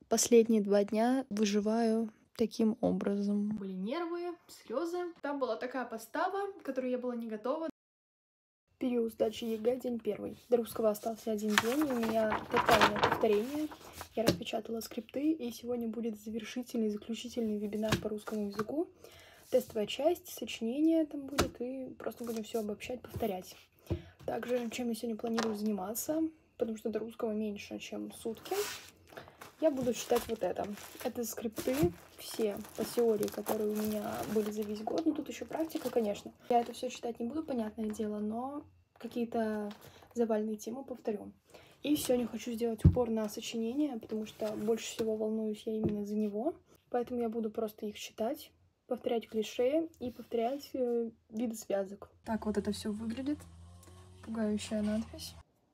Последние 2 дня выживаю таким образом. Были нервы, слезы. Там была такая подстава, к которой я была не готова. Период сдачи ЕГЭ, день 1. До русского остался 1 день, и у меня тотальное повторение. Я распечатала скрипты, и сегодня будет заключительный вебинар по русскому языку. Тестовая часть, сочинение там будет, и просто будем все обобщать, повторять. Также, чем я сегодня планирую заниматься, потому что до русского меньше, чем сутки. Я буду читать вот это. Это скрипты все по теории, которые у меня были за весь год. Ну, тут еще практика, конечно. Я это все читать не буду, понятное дело, но какие-то завальные темы повторю. И сегодня хочу сделать упор на сочинение, потому что больше всего волнуюсь я именно за него. Поэтому я буду просто их читать, повторять клише и повторять виды связок. Так вот это все выглядит. Пугающая надпись.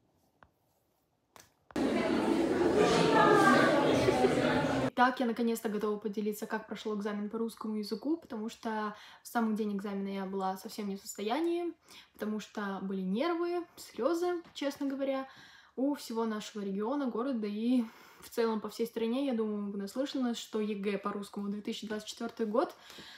Итак, я наконец-то готова поделиться, как прошел экзамен по русскому языку, потому что в самый день экзамена я была совсем не в состоянии, потому что были нервы, слезы, честно говоря, у всего нашего региона, города и в целом по всей стране. Я думаю, вы наслышаны, что ЕГЭ по русскому 2024 год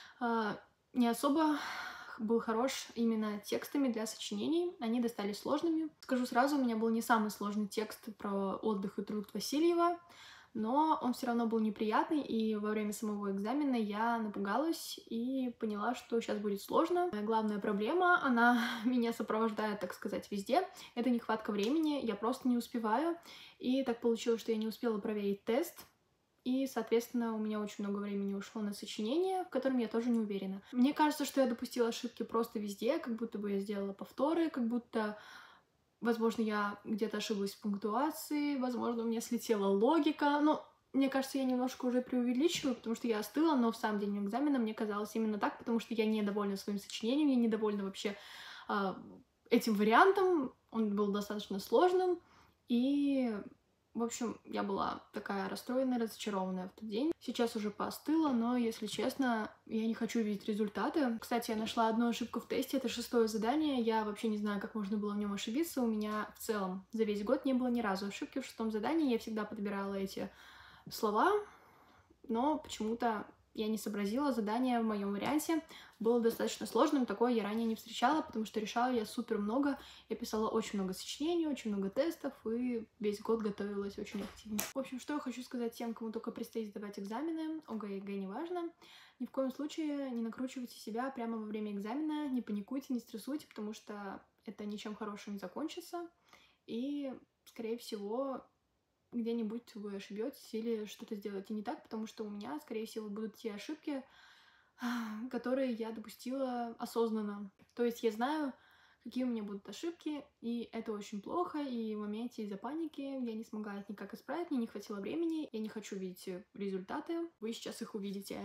не особо был хорош именно текстами для сочинений. Они достались сложными. Скажу сразу, у меня был не самый сложный текст про отдых и труд Васильева, но он все равно был неприятный, и во время самого экзамена я напугалась и поняла, что сейчас будет сложно. Моя главная проблема, она меня сопровождает, так сказать, везде. Это нехватка времени, я просто не успеваю. И так получилось, что я не успела проверить тест. И, соответственно, у меня очень много времени ушло на сочинение, в котором я тоже не уверена. Мне кажется, что я допустила ошибки просто везде, как будто бы я сделала повторы, как будто, возможно, я где-то ошиблась в пунктуации, возможно, у меня слетела логика. Но мне кажется, я немножко уже преувеличиваю, потому что я остыла, но в самом день экзамена мне казалось именно так, потому что я недовольна своим сочинением, я недовольна вообще этим вариантом, он был достаточно сложным, и... В общем, я была такая расстроенная, разочарованная в тот день. Сейчас уже поостыла, но, если честно, я не хочу видеть результаты. Кстати, я нашла одну ошибку в тесте, это 6-е задание. Я вообще не знаю, как можно было в нем ошибиться. У меня в целом за весь год не было ни разу ошибки в 6-м задании. Я всегда подбирала эти слова, но почему-то я не сообразила. Задание в моем варианте было достаточно сложным, такое я ранее не встречала, потому что решала я супер много. Я писала очень много сочинений, очень много тестов, и весь год готовилась очень активно. В общем, что я хочу сказать тем, кому только предстоит сдавать экзамены, ОГЭ, ЕГЭ, неважно. Ни в коем случае не накручивайте себя прямо во время экзамена, не паникуйте, не стрессуйте, потому что это ничем хорошим не закончится, и, скорее всего, где-нибудь вы ошибетесь или что-то сделаете не так, потому что у меня, скорее всего, будут те ошибки, которые я допустила осознанно. То есть я знаю, какие у меня будут ошибки, и это очень плохо, и в моменте из-за паники я не смогла их никак исправить, мне не хватило времени, я не хочу видеть результаты, вы сейчас их увидите.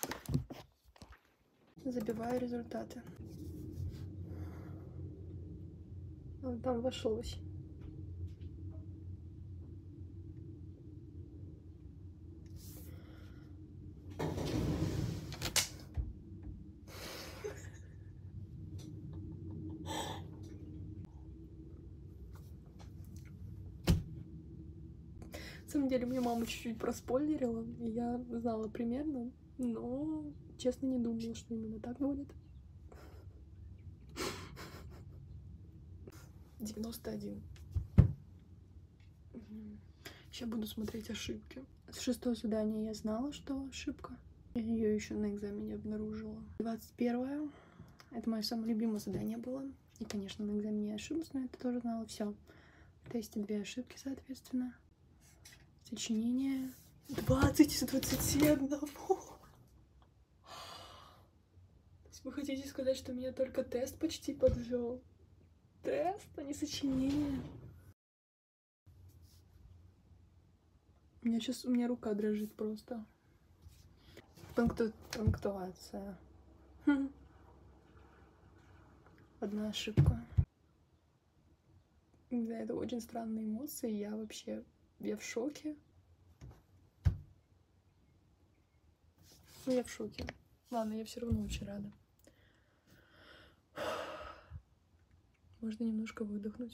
Забиваю результаты. Он там вошлось. На самом деле, мне мама чуть-чуть проспойлерила, и я знала примерно, но, честно, не думала, что именно так будет. 91. Сейчас буду смотреть ошибки. С 6-го задания я знала, что ошибка. Я ее еще на экзамене обнаружила. 21-е. Это мое самое любимое задание было. И, конечно, на экзамене я ошиблась, но это тоже знала. Все. В тесте 2 ошибки, соответственно. Сочинение 20 из 21. То есть вы хотите сказать, что меня только тест почти подвел? Тест, а не сочинение. У меня рука дрожит просто. Пунктуация. Одна ошибка. Да, это очень странные эмоции. Я в шоке. Ну, я в шоке. Ладно, я все равно очень рада. Можно немножко выдохнуть.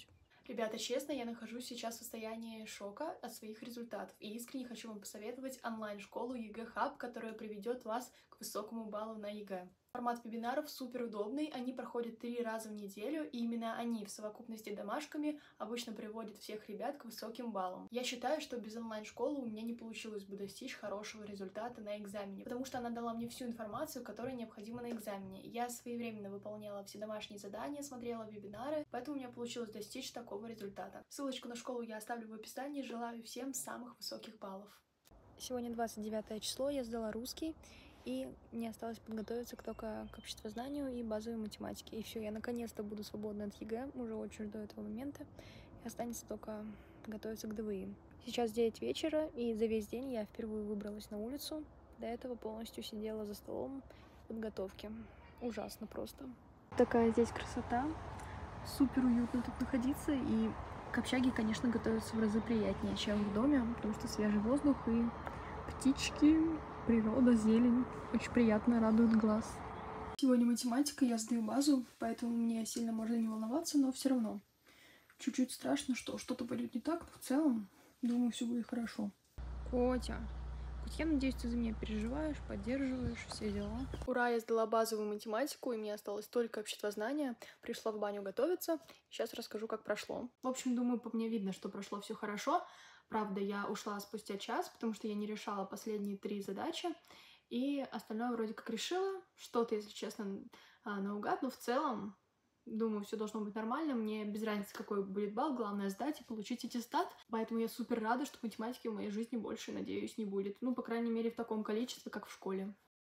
Ребята, честно, я нахожусь сейчас в состоянии шока от своих результатов и искренне хочу вам посоветовать онлайн-школу ЕГЭ Хаб, которая приведет вас к высокому баллу на ЕГЭ. Формат вебинаров супер удобный, они проходят 3 раза в неделю, и именно они в совокупности с домашками обычно приводят всех ребят к высоким баллам. Я считаю, что без онлайн-школы у меня не получилось бы достичь хорошего результата на экзамене, потому что она дала мне всю информацию, которая необходима на экзамене. Я своевременно выполняла все домашние задания, смотрела вебинары, поэтому у меня получилось достичь такого результата. Ссылочку на школу я оставлю в описании, желаю всем самых высоких баллов. Сегодня 29 число, я сдала русский, и мне осталось подготовиться только к обществознанию и базовой математике. И все, я наконец-то буду свободна от ЕГЭ, уже очень жду этого момента, и останется только готовиться к ДВИ. Сейчас 9 вечера, и за весь день я впервые выбралась на улицу. До этого полностью сидела за столом в подготовке. Ужасно просто. Такая здесь красота. Супер уютно тут находиться, и к общаге, конечно, готовиться в разы приятнее, чем в доме, потому что свежий воздух и птички, природа, зелень. Очень приятно, радует глаз. Сегодня математика, я сдаю базу, поэтому мне сильно можно не волноваться, но все равно чуть-чуть страшно, что что-то пойдет не так, но в целом, думаю, все будет хорошо. Котя, я надеюсь, ты за меня переживаешь, поддерживаешь, все дела. Ура, я сдала базовую математику, и мне осталось только обществознание. Пришла в баню готовиться. Сейчас расскажу, как прошло. В общем, думаю, по мне видно, что прошло все хорошо. Правда, я ушла спустя час, потому что я не решала последние 3 задачи. И остальное вроде как решила. Что-то, если честно, наугад, но в целом, думаю, все должно быть нормально. Мне без разницы, какой будет балл, главное сдать и получить аттестат. Поэтому я супер рада, что математики в моей жизни больше, надеюсь, не будет. Ну, по крайней мере, в таком количестве, как в школе.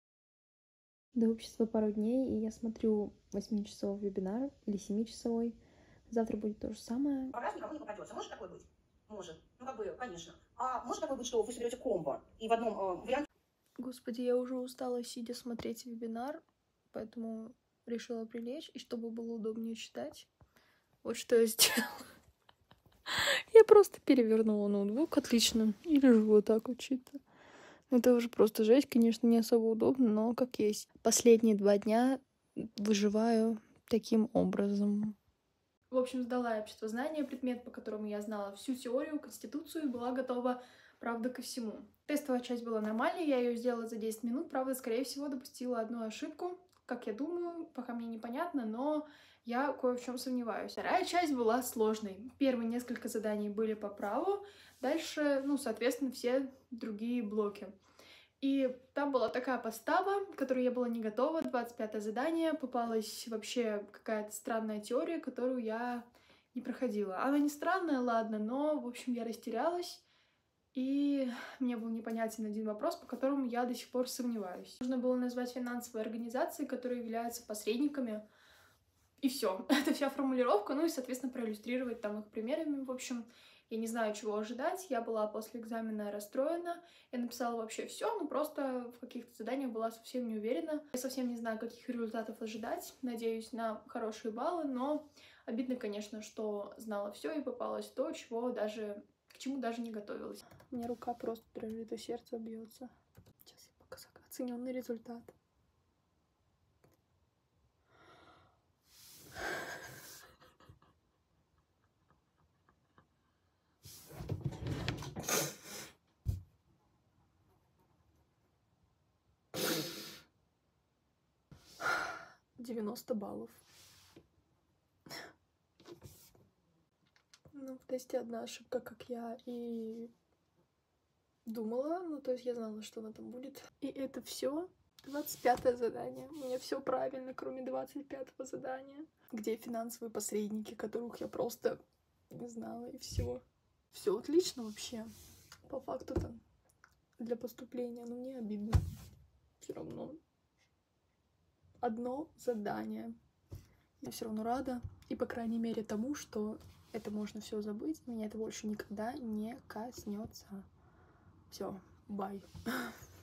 До общества пару дней, и я смотрю 8-часовой вебинар или 7-часовой. Завтра будет то же самое. По разу никому не попадется. Может такое быть? Может. Ну, как бы, конечно. А может такое быть, что вы соберете комбо, и в одном варианте... Господи, я уже устала сидя смотреть вебинар, поэтому решила прилечь, и чтобы было удобнее читать. Вот что я сделала. Я просто перевернула ноутбук, отлично, и лежу вот так вот читаю. Это уже просто жесть, конечно, не особо удобно, но как есть. Последние 2 дня выживаю таким образом. В общем, сдала я обществознание, предмет, по которому я знала всю теорию, конституцию и была готова, правда, ко всему. Тестовая часть была нормальной, я ее сделала за 10 минут, правда, скорее всего, допустила одну ошибку, как я думаю, пока мне непонятно, но я кое в чем сомневаюсь. Вторая часть была сложной. Первые несколько заданий были по праву, дальше, ну, соответственно, все другие блоки. И там была такая подстава, к которой я была не готова. 25-е задание, попалась вообще какая-то странная теория, которую я не проходила. Она не странная, ладно, но, в общем, я растерялась, и мне был непонятен один вопрос, по которому я до сих пор сомневаюсь. Нужно было назвать финансовые организации, которые являются посредниками, и все. Это вся формулировка, ну и, соответственно, проиллюстрировать там их примерами, в общем. Я не знаю, чего ожидать, я была после экзамена расстроена, я написала вообще все, но просто в каких-то заданиях была совсем не уверена. Я совсем не знаю, каких результатов ожидать, надеюсь на хорошие баллы, но обидно, конечно, что знала все и попалось то, к чему даже не готовилась. У меня рука просто дрожит, и сердце бьется. Сейчас я покажу оцененный результат. $90 баллов. Ну, в тесте одна ошибка, как я и думала. Ну, то есть я знала, что она там будет. И это все 25-е задание. У меня все правильно, кроме 25-го задания, где финансовые посредники, которых я просто не знала, и все. Все отлично вообще. По факту-то для поступления, но мне обидно. Все равно. Одно задание. Я все равно рада. И, по крайней мере, тому, что это можно все забыть. Меня это больше никогда не коснется. Все, бай.